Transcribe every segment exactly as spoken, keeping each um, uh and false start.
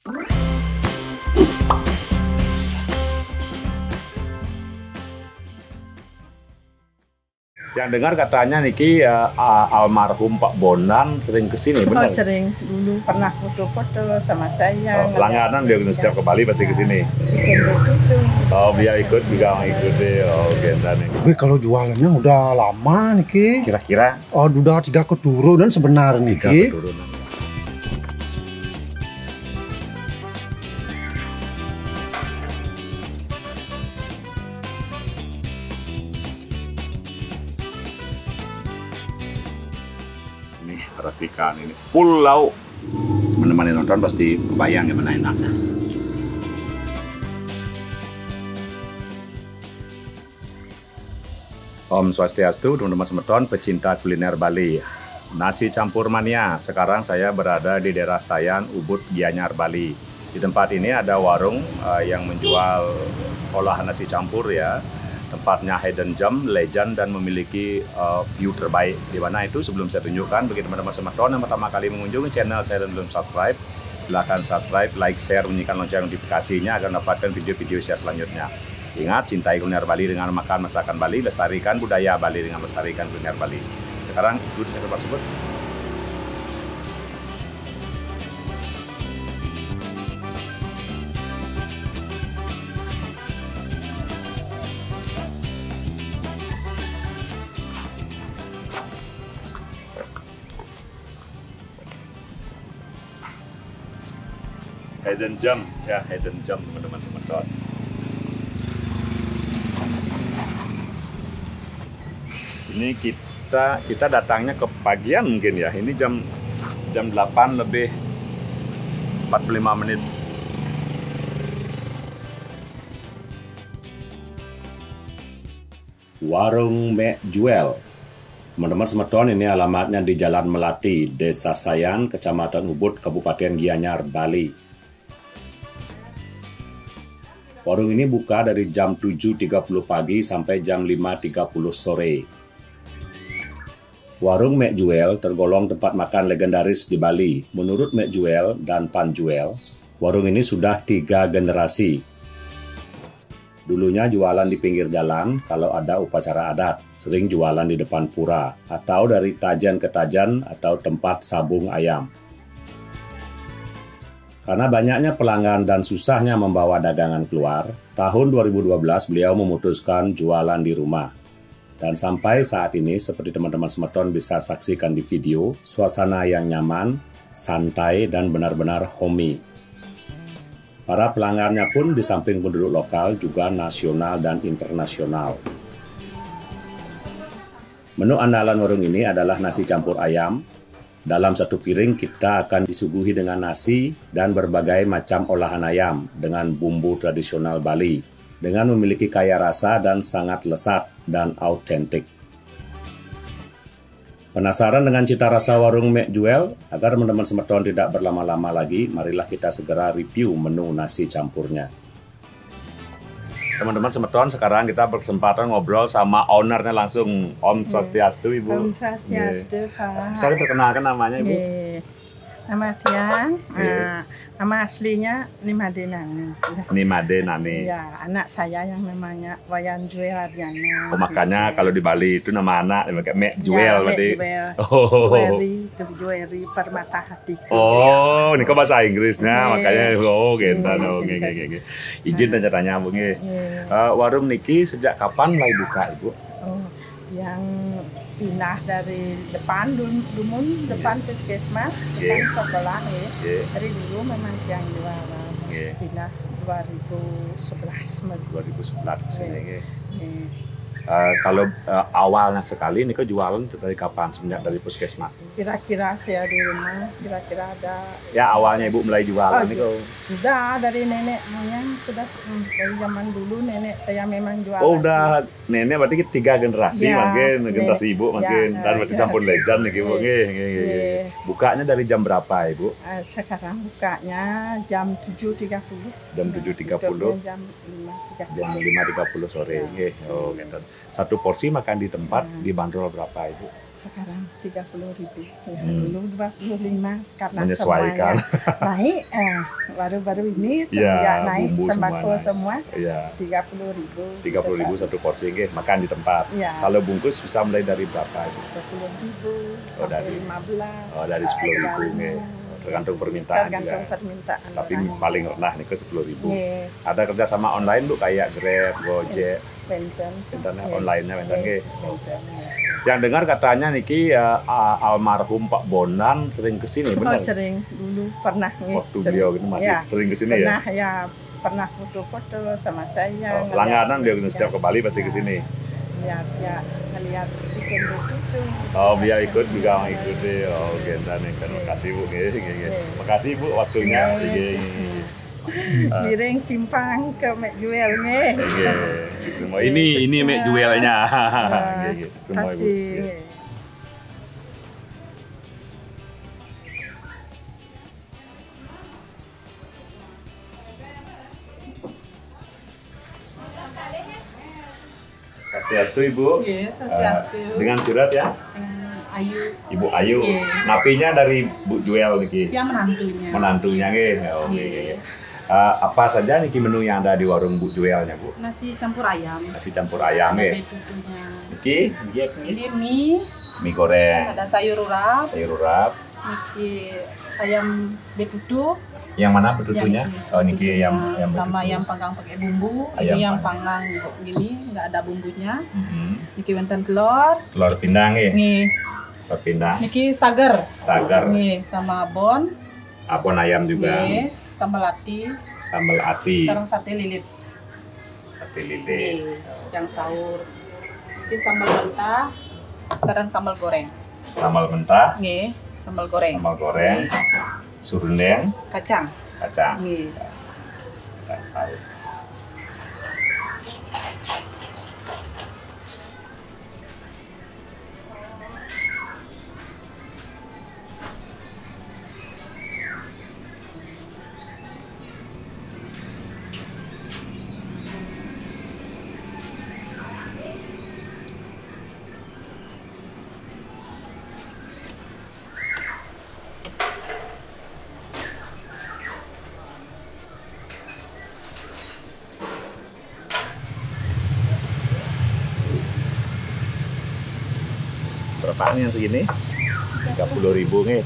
Yang dengar katanya Niki uh, almarhum Pak Bondan sering kesini, benar? Oh, sering dulu pernah foto-foto sama saya. Oh, langganan dia setiap ke Bali pasti kesini. Oh, dia ikut juga mengikuti. Oh, Gendan ini. Tapi kalau jualannya udah lama Niki. Kira-kira? Oh, udah tiga keturunan sebenarnya Niki. Tiga keturunan. Perhatikan ini pulau, menemani nonton pasti kebayang gimana enaknya. Om Swastiastu, teman-teman semeton pecinta kuliner Bali. Nasi campur mania. Sekarang saya berada di daerah Sayan, Ubud, Gianyar, Bali. Di tempat ini ada warung uh, yang menjual olahan nasi campur ya. Tempatnya hidden gem, legend, dan memiliki uh, view terbaik. Di mana itu sebelum saya tunjukkan bagi teman-teman semeton yang pertama kali mengunjungi channel saya dan belum subscribe, silahkan subscribe, like, share, bunyikan lonceng notifikasinya agar mendapatkan video-video saya selanjutnya. Ingat, cintai kuliner Bali dengan makan masakan Bali, lestarikan budaya Bali dengan melestarikan kuliner Bali. Sekarang ikut saya tersebut. Hidden gem, ya hidden gem teman-teman semeton. Ini kita kita datangnya ke pagian mungkin ya. Ini jam jam delapan lebih empat puluh lima menit. Warung Mek Juel. Teman-teman semeton, ini alamatnya di Jalan Melati, Desa Sayan, Kecamatan Ubud, Kabupaten Gianyar, Bali. Warung ini buka dari jam tujuh tiga puluh pagi sampai jam lima tiga puluh sore. Warung Mek Juel tergolong tempat makan legendaris di Bali. Menurut Mek Juel dan Pan Juel, warung ini sudah tiga generasi. Dulunya jualan di pinggir jalan kalau ada upacara adat, sering jualan di depan pura, atau dari tajan ke tajan atau tempat sabung ayam. Karena banyaknya pelanggan dan susahnya membawa dagangan keluar, tahun dua ribu dua belas beliau memutuskan jualan di rumah. Dan sampai saat ini, seperti teman-teman semeton bisa saksikan di video, suasana yang nyaman, santai, dan benar-benar homey. Para pelanggannya pun di samping penduduk lokal juga nasional dan internasional. Menu andalan warung ini adalah nasi campur ayam. Dalam satu piring kita akan disuguhi dengan nasi dan berbagai macam olahan ayam dengan bumbu tradisional Bali, dengan memiliki kaya rasa dan sangat lesat dan autentik. Penasaran dengan cita rasa warung Mek Juel? Agar teman-teman semeton tidak berlama-lama lagi, marilah kita segera review menu nasi campurnya. Teman-teman semeton, sekarang kita berkesempatan ngobrol sama ownernya langsung, Om Swastiastu, Ibu. Om Swastiastu, Pak. Saya perkenalkan namanya, Ibu. Ye. Nama dia, uh, nama aslinya Nimade Nani. Nimade Nani. Ya, anak saya yang namanya Wayan Juel Ardiana. Oh, makanya gitu. Kalau di Bali itu nama anak pakai Mek Juel ya, berarti. Mek Juel. Oh. Jueli, Jueli Permata Hati. Oh, ini kok bahasa Inggrisnya, Ye. makanya oh gitu. Ye. Oh, nge, nge, nge. Izin dan caranya, Bu. Uh, warung niki sejak kapan mulai buka, Ibu? Oh, yang pindah dari depan Dumun, depan puskesmas, depan yeah. sekolah ya. Yeah. Dari dulu memang yang jualan. Yeah. Pindah dua ribu sebelas. dua ribu sebelas ke sini. Yeah. Yeah. Uh, kalau uh, awalnya sekali ini jualan dari kapan? Semenjak dari puskesmas? Kira-kira saya di rumah, kira-kira ada. Ya awalnya Ibu mulai jualan oh, ini kok? Sudah dari nenek moyang, sudah hmm, dari zaman dulu nenek saya memang jualan. Oh udah sih. Nenek berarti tiga generasi ya, makin generasi Ibu makin ya, dan berarti ya. Campur legend nih Ibu. Ya. Ya, ya, ya. Bukanya dari jam berapa Ibu? Uh, sekarang bukanya jam tujuh tiga puluh. Jam tujuh tiga puluh. Jam lima tiga puluh. Jam lima tiga puluh sore. Ya. Oh gitu. Satu porsi makan di tempat hmm. dibanderol berapa Ibu? sekarang tiga puluh ribu. Ya, Hmm. dulu dua puluh lima karena Menyesuaikan. semuanya naik. Eh, baru-baru ini Ya, ya, naik bumbu sembako semua naik. semua Iya, tiga puluh ribu. tiga puluh ribu satu porsi nggih, makan di tempat. Ya, Kalau bungkus bisa mulai dari berapa itu? sepuluh ribu Oh, sampai dari- lima belas. Oh, dari sepuluh ribu nggih. Tergantung permintaan Tergantung juga. permintaan. Tapi orang. paling rendah nih ke sepuluh ribu. Nggih, Ada kerjasama online Bu kayak Grab, Gojek, benten. internet Nggih. online-nya benten nggih. Benten, nggih. Yang dengar katanya niki ya, a- almarhum Pak Bondan sering kesini, Oh, benar? sering dulu pernah nih. Waktu beliau gitu masih ya, sering kesini ya. pernah ya pernah foto-foto sama saya. Oh, langganan dia ngeliat- setiap ke Bali pasti ya, kesini. Lihat ya ngelihat bikin itu. Oh, dia ikut juga mengikuti. Oh, genta nih kan. Makasih Bu, nggih, nggih, nggih. Iya. Makasih Bu waktunya. Iya. Nggih, nggih. Ah. Miring simpang ke Mek Juel nih. Nggih, semua Nggih, ini ini sukses. mek juelnya. Wah, Nggih, nggih, semua Ibu. kasih. Nggih. Swastiastu Ibu. Iya, Eh, sosiastu. dengan surat ya, Dengan Ayu, Ibu Ayu. Iya. Napinya dari Bu Juel niki. yang menantunya. Menantunya nggih. Oh, nggih, Iya. nggih. Eh, apa saja niki menu yang ada di warung Bu Juelnya, Bu? Nasi campur ayam. Nasi campur ayam Ada nggih. betutunya. Niki, niki niki Ini mie, mie goreng, ada sayur urap, sayur urap. niki ayam betutu. Yang mana betutunya? Yang Oh, niki yang betutunya yang sama betutu. ayam panggang pakai bumbu. Ayam ini yang panggang. panggang gini, nggak ada bumbunya. Mhm. Niki wonten telur. Telur pindang nggih. Nih, Telur pindang, niki sagar. sagar, Nih, sama bon. abon ayam juga, Nih, sambal ati, sambal ati, sarang sate lilit. sate lele. Nih, yang sahur. Niki sambal mentah, sarang sambal goreng. Sambal mentah, Nih, sambal goreng. sambal goreng, surundeng, Kacang. kacang, Nih. kacang sahur. Berapaan yang segini? tiga puluh ribu nih.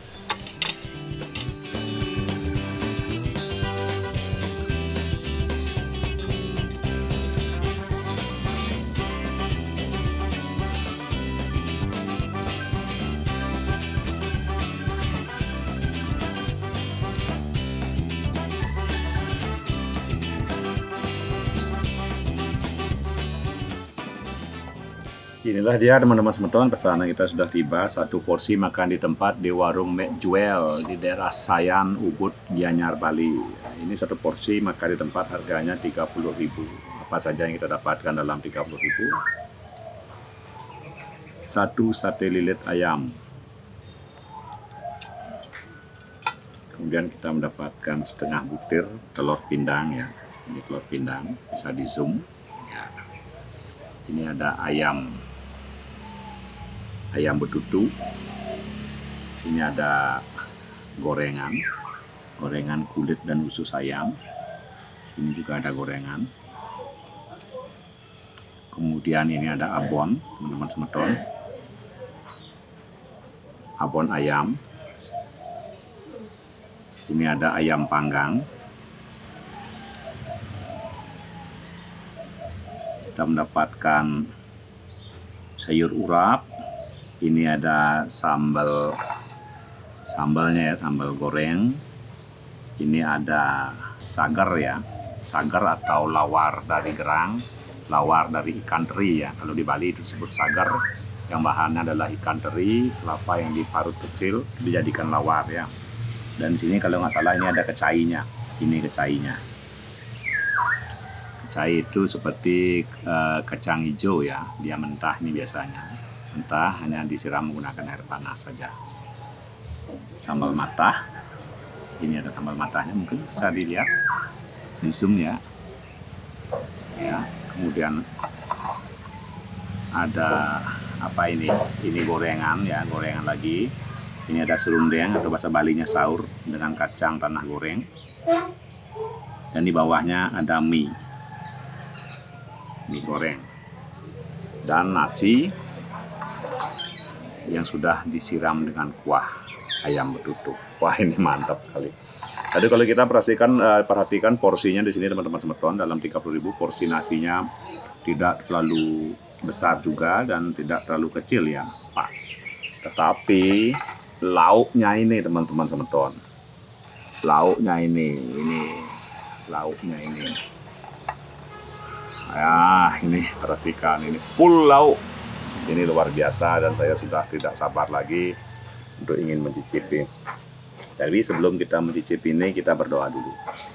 Inilah dia teman-teman semeton, pesanan kita sudah tiba. Satu porsi makan di tempat di warung Mek Juel di daerah Sayan, Ubud, Gianyar, Bali. Ini satu porsi makan di tempat harganya tiga puluh ribu. Apa saja yang kita dapatkan dalam tiga puluh ribu? Satu sate lilit ayam. Kemudian kita mendapatkan setengah butir telur pindang ya. Ini telur pindang, bisa di zoom. Ya. Ini ada ayam ayam betutu. Ini ada gorengan, gorengan kulit dan usus ayam. Ini juga ada gorengan. Kemudian ini ada abon, teman-teman semeton. Abon ayam. Ini ada ayam panggang. Kita mendapatkan sayur urap. Ini ada sambal sambalnya ya, sambal goreng. Ini ada sagar ya, sagar atau lawar dari gerang, lawar dari ikan teri ya. Kalau di Bali itu disebut sagar, yang bahannya adalah ikan teri, kelapa yang diparut kecil, dijadikan lawar ya. Dan di sini kalau nggak salah ini ada kecainya, ini kecainya. Kecai itu seperti uh, kacang hijau ya, dia mentah ini biasanya. Mentah hanya disiram menggunakan air panas saja. Sambal matah, ini ada sambal matahnya, mungkin bisa dilihat di zoom ya. Ya, kemudian ada apa ini? Ini gorengan ya, gorengan lagi. Ini ada serundeng atau bahasa Balinya saur dengan kacang tanah goreng. Dan di bawahnya ada mie. Mie goreng. Dan nasi yang sudah disiram dengan kuah ayam betutu. Wah, ini mantap sekali. Jadi kalau kita perhatikan uh, perhatikan porsinya di sini teman-teman semeton, dalam tiga puluh ribu porsi nasinya tidak terlalu besar juga dan tidak terlalu kecil ya, pas. Tetapi lauknya ini teman-teman semeton. Lauknya ini, ini lauknya ini. Ya, ini perhatikan ini full lauk. Ini luar biasa dan saya sudah tidak sabar lagi untuk ingin mencicipi. Jadi sebelum kita mencicipi ini, kita berdoa dulu.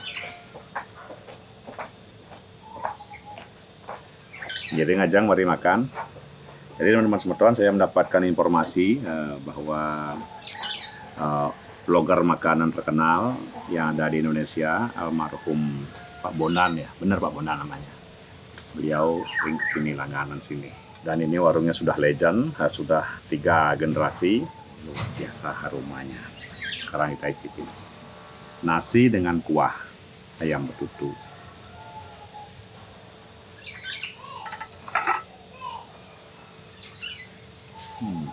Jadi ngajang mari makan. Jadi teman-teman semeton, saya mendapatkan informasi uh, bahwa uh, vlogger makanan terkenal yang ada di Indonesia, almarhum Pak Bondan ya, benar Pak Bondan namanya. Beliau sering kesini, langganan sini. Dan ini warungnya sudah legend, sudah tiga generasi, luar biasa aromanya. Sekarang kita icipin. Nasi dengan kuah ayam betutu. Hmm.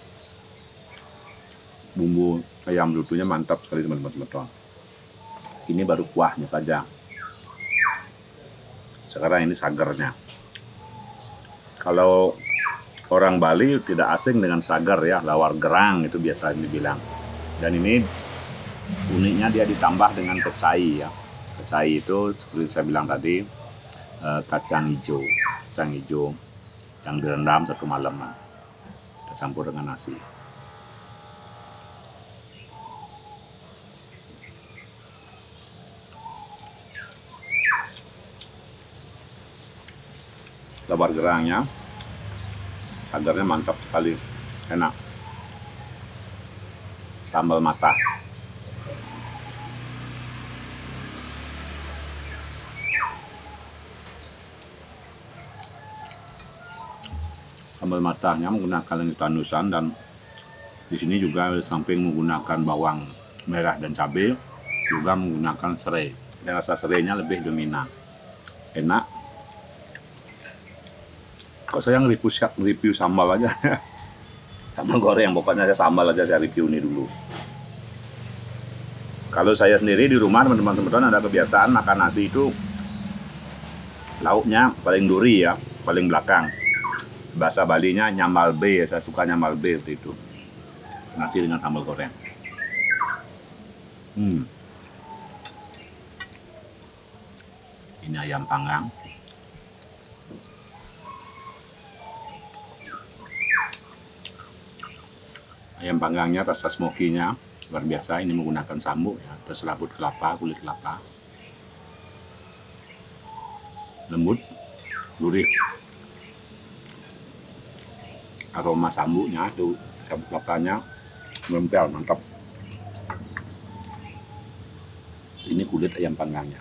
Bumbu ayam betutunya mantap sekali teman-teman. Ini baru kuahnya saja. Sekarang ini sagarnya. Kalau orang Bali tidak asing dengan sagar ya, lawar gerang itu biasa dibilang. Dan ini uniknya dia ditambah dengan kecai ya. Kecai itu seperti saya bilang tadi, eh, kacang hijau, kacang hijau yang direndam satu malam, kita campur dengan nasi. Lawar gerangnya, sagarnya mantap sekali, enak. Sambal mata. Sambal matanya menggunakan lengan tanusan dan di sini juga di samping menggunakan bawang merah dan cabai, juga menggunakan serai. Dan rasa serainya lebih dominan. Enak. Kok saya nge-review, nge-review sambal aja. Sambal goreng, pokoknya saya sambal aja, saya review ini dulu. Kalau saya sendiri di rumah, teman-teman semeton ada kebiasaan makan nasi itu lauknya paling duri ya, paling belakang. Bahasa Balinya nyamal be, saya suka nyamal be seperti itu. Nasi dengan sambal goreng. Hmm. Ini ayam panggang. Ayam panggangnya rasa smoky-nya luar biasa. Ini menggunakan sambuk ya, atau selaput kelapa, kulit kelapa. Lembut, gurih. Aroma sambuknya itu, sabuk kelapanya menempel, mantap. Ini kulit ayam panggangnya.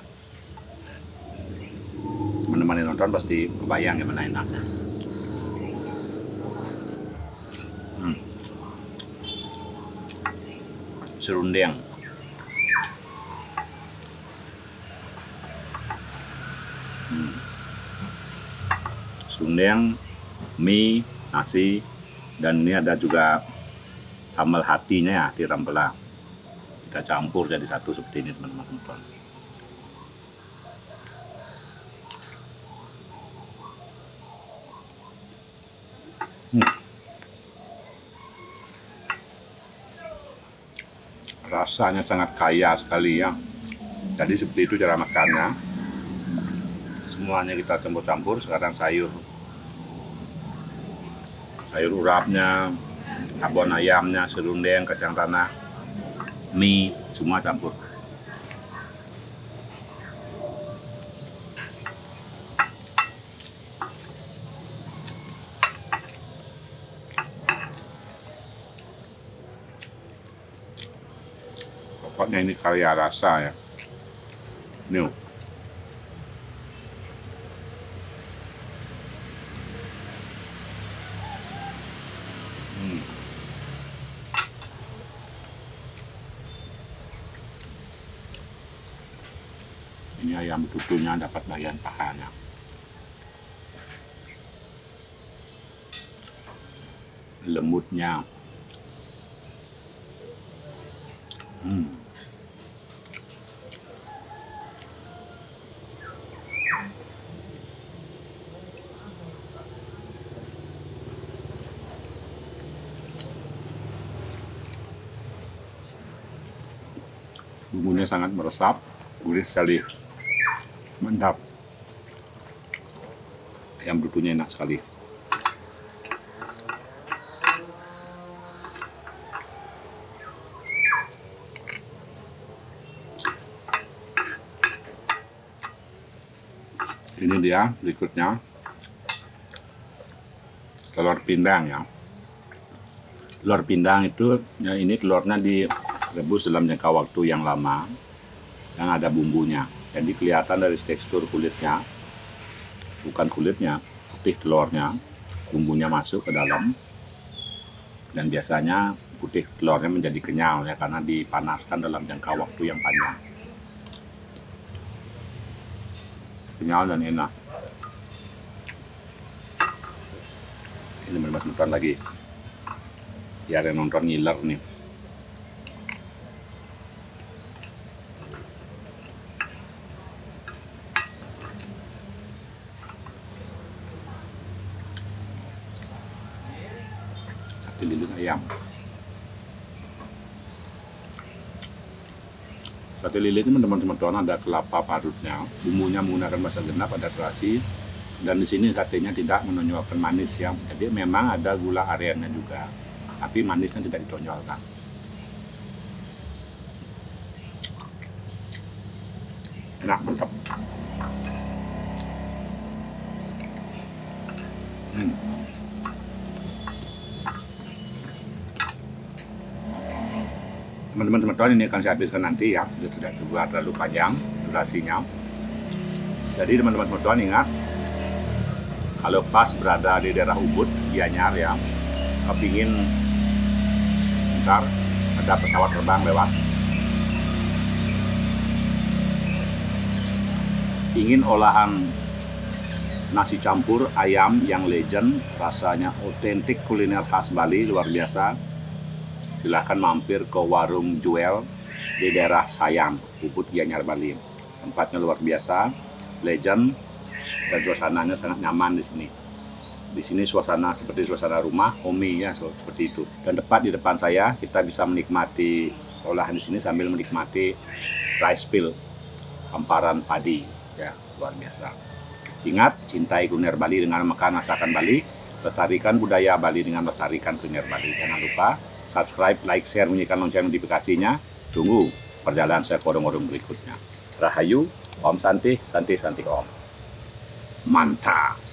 Teman-teman yang nonton pasti kebayang gimana enaknya. Hmm. Serundeng. Hmm. Serundeng, mie, nasi, dan ini ada juga sambal hatinya ya, hati rampelang. Kita campur jadi satu seperti ini teman-teman. Hmm. Rasanya sangat kaya sekali ya. Jadi seperti itu cara makannya. Semuanya kita campur-campur. Sekarang sayur sayur urapnya, abon ayamnya, serundeng, kacang tanah, mie, semua campur. Pokoknya ini kaya rasa ya. Nih. Ini ayam betutunya dapat bagian pahanya. Lembutnya. Hmm. Bumbunya sangat meresap, gurih sekali, mantap. Ayam betutunya enak sekali. Ini dia berikutnya telur pindang ya. Telur pindang itu ya, ini telurnya direbus dalam jangka waktu yang lama, yang ada bumbunya. Jadi kelihatan dari tekstur kulitnya, bukan kulitnya, putih telurnya, bumbunya masuk ke dalam, dan biasanya putih telurnya menjadi kenyal ya karena dipanaskan dalam jangka waktu yang panjang. Kenyal dan enak. Ini teman-teman nonton lagi, biar yang nonton ngiler nih. Sate lilit ayam. Sate lilit ini teman-teman ada kelapa parutnya, bumbunya menggunakan bahasa genap, ada terasi, dan di sini satenya tidak menonjolkan manis ya. Jadi memang ada gula arennya juga, tapi manisnya tidak ditonjolkan. Enak, mantap. Hmm. Teman-teman semeton, ini akan saya habiskan nanti ya, itu tidak juga terlalu panjang durasinya. Jadi teman-teman semeton ingat, kalau pas berada di daerah Ubud, Gianyar ya, kepingin ntar ada pesawat terbang lewat, ingin olahan nasi campur ayam yang legend, rasanya otentik, kuliner khas Bali luar biasa, silahkan mampir ke warung Juel di daerah Sayang, Ubud, Gianyar, Bali. Tempatnya luar biasa, legend, dan suasananya sangat nyaman di sini. Di sini suasana seperti suasana rumah, homey ya, seperti itu. Dan tepat di depan saya kita bisa menikmati olahan di sini sambil menikmati rice field, hamparan padi, ya luar biasa. Ingat, cintai kuliner Bali dengan makan masakan Bali, lestarikan budaya Bali dengan melestarikan kuliner Bali. Jangan lupa subscribe, like, share, bunyikan lonceng notifikasinya. Tunggu perjalanan saya ke warung-warung berikutnya. Rahayu, Om Santi, Santi, Santi Om. Mantap.